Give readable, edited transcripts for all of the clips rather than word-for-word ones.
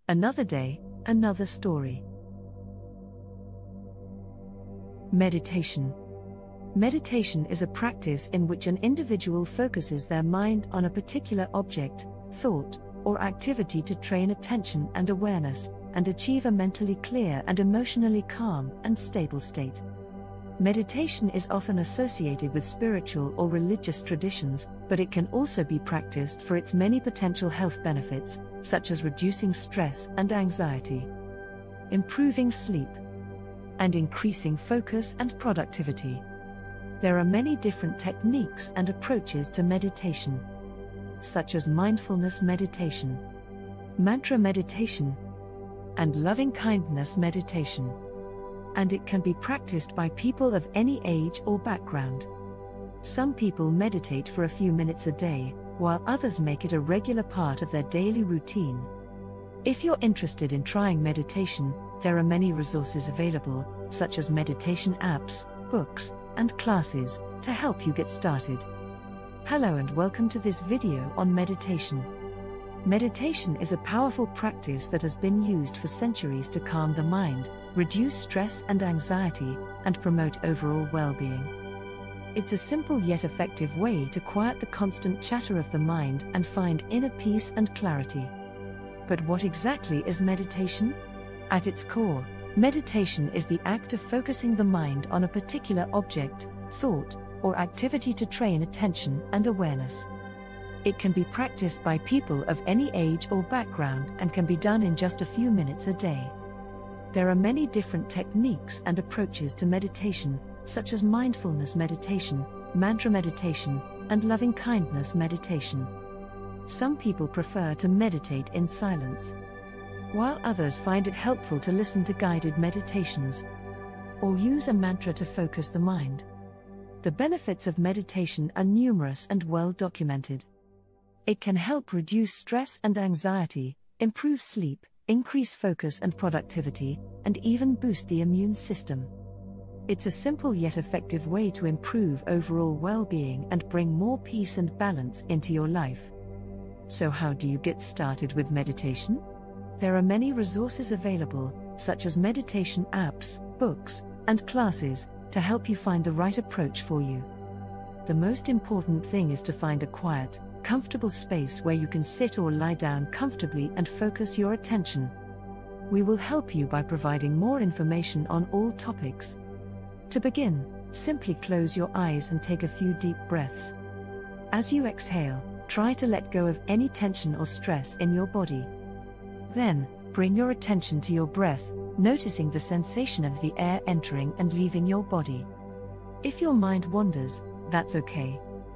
Another day, another story. Meditation. Meditation is a practice in which an individual focuses their mind on a particular object, thought, or activity to train attention and awareness, and achieve a mentally clear and emotionally calm and stable state. Meditation is often associated with spiritual or religious traditions, but it can also be practiced for its many potential health benefits, such as reducing stress and anxiety, improving sleep, and increasing focus and productivity. There are many different techniques and approaches to meditation, such as mindfulness meditation, mantra meditation, and loving-kindness meditation. And it can be practiced by people of any age or background. Some people meditate for a few minutes a day, while others make it a regular part of their daily routine. If you're interested in trying meditation, there are many resources available, such as meditation apps, books, and classes, to help you get started. Hello and welcome to this video on meditation. Meditation is a powerful practice that has been used for centuries to calm the mind, reduce stress and anxiety, and promote overall well-being. It's a simple yet effective way to quiet the constant chatter of the mind and find inner peace and clarity. But what exactly is meditation? At its core, meditation is the act of focusing the mind on a particular object, thought, or activity to train attention and awareness. It can be practiced by people of any age or background and can be done in just a few minutes a day. There are many different techniques and approaches to meditation, such as mindfulness meditation, mantra meditation, and loving-kindness meditation. Some people prefer to meditate in silence, while others find it helpful to listen to guided meditations or use a mantra to focus the mind. The benefits of meditation are numerous and well documented. It can help reduce stress and anxiety, improve sleep, increase focus and productivity, and even boost the immune system. It's a simple yet effective way to improve overall well-being and bring more peace and balance into your life. So how do you get started with meditation? There are many resources available, such as meditation apps, books, and classes, to help you find the right approach for you. The most important thing is to find a quiet, comfortable space where you can sit or lie down comfortably and focus your attention. We will help you by providing more information on all topics. To begin, simply close your eyes and take a few deep breaths. As you exhale, try to let go of any tension or stress in your body. Then, bring your attention to your breath, noticing the sensation of the air entering and leaving your body. If your mind wanders, that's okay.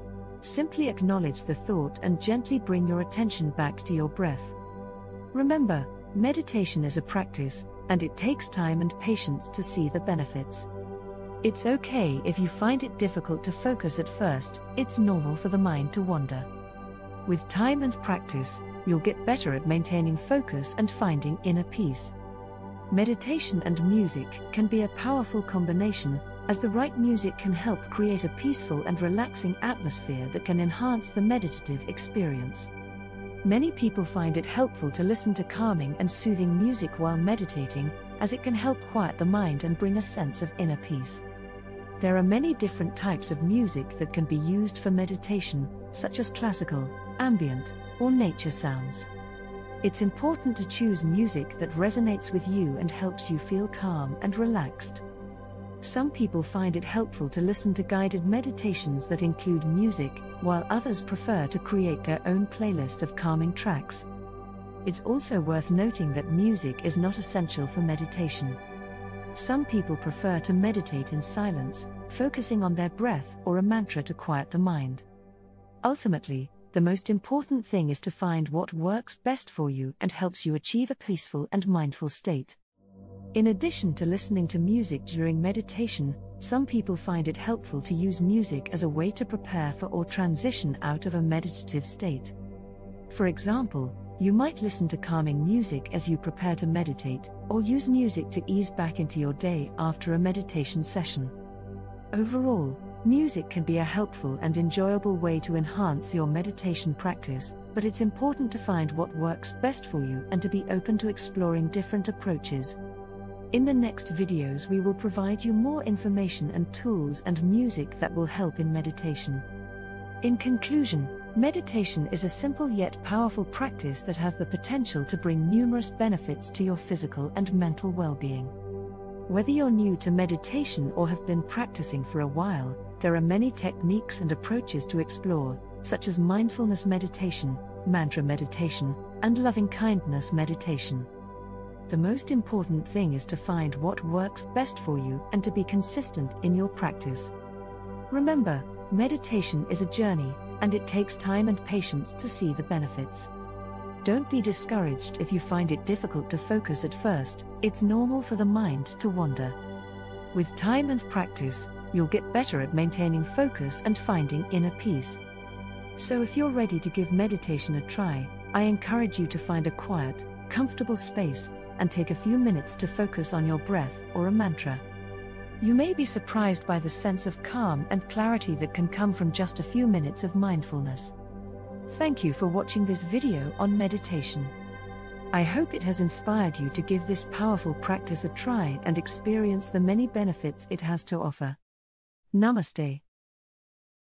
Simply acknowledge the thought and gently bring your attention back to your breath. Remember, meditation is a practice, and it takes time and patience to see the benefits. It's okay if you find it difficult to focus at first. It's normal for the mind to wander. With time and practice, you'll get better at maintaining focus and finding inner peace. Meditation and music can be a powerful combination, as the right music can help create a peaceful and relaxing atmosphere that can enhance the meditative experience. Many people find it helpful to listen to calming and soothing music while meditating, as it can help quiet the mind and bring a sense of inner peace. There are many different types of music that can be used for meditation, such as classical, ambient, or nature sounds. It's important to choose music that resonates with you and helps you feel calm and relaxed. Some people find it helpful to listen to guided meditations that include music, while others prefer to create their own playlist of calming tracks. It's also worth noting that music is not essential for meditation. Some people prefer to meditate in silence, focusing on their breath or a mantra to quiet the mind. Ultimately, the most important thing is to find what works best for you and helps you achieve a peaceful and mindful state. In addition to listening to music during meditation, some people find it helpful to use music as a way to prepare for or transition out of a meditative state. For example, you might listen to calming music as you prepare to meditate, or use music to ease back into your day after a meditation session. Overall, Music can be a helpful and enjoyable way to enhance your meditation practice, but it's important to find what works best for you and to be open to exploring different approaches. In the next videos, we will provide you more information and tools and music that will help in meditation. In conclusion, meditation is a simple yet powerful practice that has the potential to bring numerous benefits to your physical and mental well-being. Whether you're new to meditation or have been practicing for a while, there are many techniques and approaches to explore, such as mindfulness meditation, mantra meditation, and loving-kindness meditation. The most important thing is to find what works best for you and to be consistent in your practice. Remember, meditation is a journey, and it takes time and patience to see the benefits. Don't be discouraged if you find it difficult to focus at first. It's normal for the mind to wander. With time and practice, you'll get better at maintaining focus and finding inner peace. So if you're ready to give meditation a try, I encourage you to find a quiet, comfortable space and take a few minutes to focus on your breath or a mantra. You may be surprised by the sense of calm and clarity that can come from just a few minutes of mindfulness. Thank you for watching this video on meditation. I hope it has inspired you to give this powerful practice a try and experience the many benefits it has to offer. Namaste.